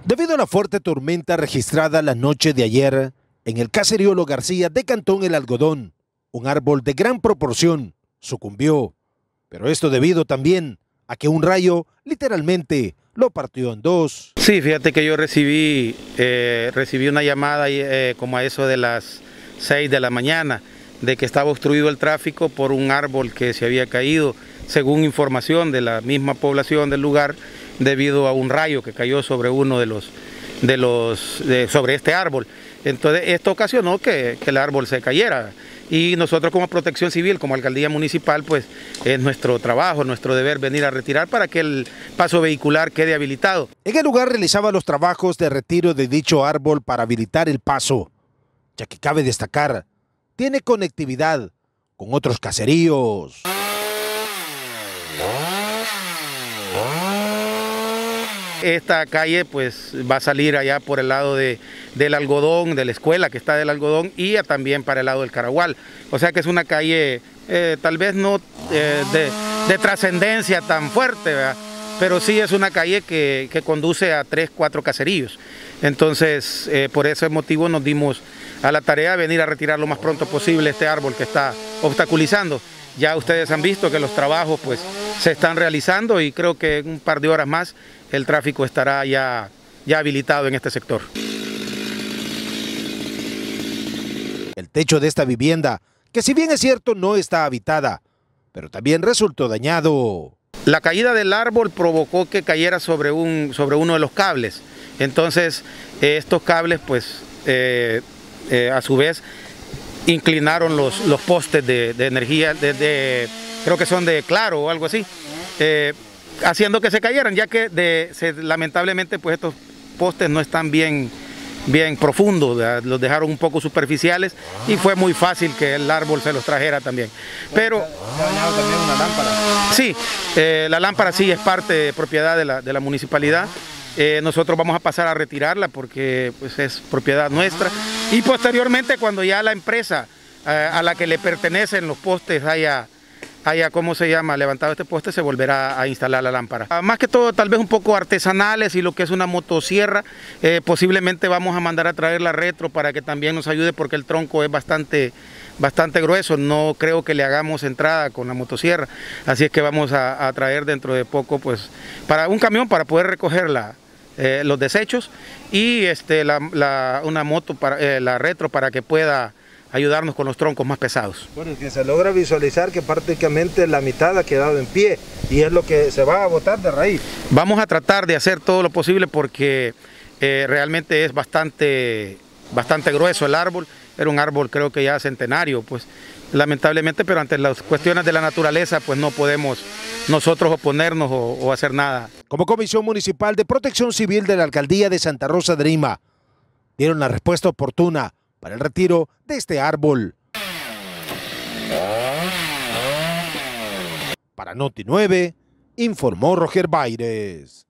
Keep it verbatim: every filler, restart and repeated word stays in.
Debido a la fuerte tormenta registrada la noche de ayer en el caserío Los García de Cantón El Algodón, un árbol de gran proporción sucumbió, pero esto debido también a que un rayo literalmente lo partió en dos. Sí, fíjate que yo recibí, eh, recibí una llamada eh, como a eso de las seis de la mañana, de que estaba obstruido el tráfico por un árbol que se había caído, según información de la misma población del lugar, debido a un rayo que cayó sobre uno de los, de los, de, sobre este árbol. Entonces esto ocasionó que, que el árbol se cayera. Y nosotros como Protección Civil, como Alcaldía Municipal, pues es nuestro trabajo, nuestro deber venir a retirar para que el paso vehicular quede habilitado. En el lugar realizaba los trabajos de retiro de dicho árbol para habilitar el paso, ya que cabe destacar, tiene conectividad con otros caseríos. Esta calle pues va a salir allá por el lado de, del Algodón, de la escuela que está del Algodón, y también para el lado del Caragual. O sea que es una calle eh, tal vez no eh, de, de trascendencia tan fuerte, ¿verdad? Pero sí es una calle que, que conduce a tres, cuatro caseríos. Entonces eh, por ese motivo nos dimos a la tarea de venir a retirar lo más pronto posible este árbol que está obstaculizando. Ya ustedes han visto que los trabajos pues se están realizando y creo que en un par de horas más el tráfico estará ya, ya habilitado en este sector. El techo de esta vivienda, que si bien es cierto no está habitada, pero también resultó dañado. La caída del árbol provocó que cayera sobre, un, sobre uno de los cables. Entonces eh, estos cables pues eh, eh, a su vez inclinaron los, los postes de, de energía, de, de, creo que son de Claro o algo así, eh, haciendo que se cayeran, ya que de, se, lamentablemente pues estos postes no están bien, bien profundos, ¿verdad? Los dejaron un poco superficiales y fue muy fácil que el árbol se los trajera también. Pero ¿se ha dañado también una lámpara? Sí, eh, la lámpara sí es parte de propiedad de la, de la municipalidad. Eh, nosotros vamos a pasar a retirarla porque pues, es propiedad nuestra, y posteriormente cuando ya la empresa eh, a la que le pertenecen los postes haya, haya, ¿cómo se llama?, levantado este poste, se volverá a instalar la lámpara. Ah, más que todo tal vez un poco artesanales y lo que es una motosierra, eh, posiblemente vamos a mandar a traer la retro para que también nos ayude porque el tronco es bastante, bastante grueso, no creo que le hagamos entrada con la motosierra, así es que vamos a, a traer dentro de poco pues para un camión para poder recogerla. Eh, los desechos y este, la, la, una moto, para, eh, la retro, para que pueda ayudarnos con los troncos más pesados. Bueno, que se logra visualizar que prácticamente la mitad ha quedado en pie y es lo que se va a botar de raíz. Vamos a tratar de hacer todo lo posible porque eh, realmente es bastante, bastante grueso el árbol, era un árbol creo que ya centenario, pues lamentablemente, pero ante las cuestiones de la naturaleza pues no podemos nosotros oponernos o, o hacer nada. Como Comisión Municipal de Protección Civil de la Alcaldía de Santa Rosa de Lima, dieron la respuesta oportuna para el retiro de este árbol. Para Noti nueve, informó Roger Baires.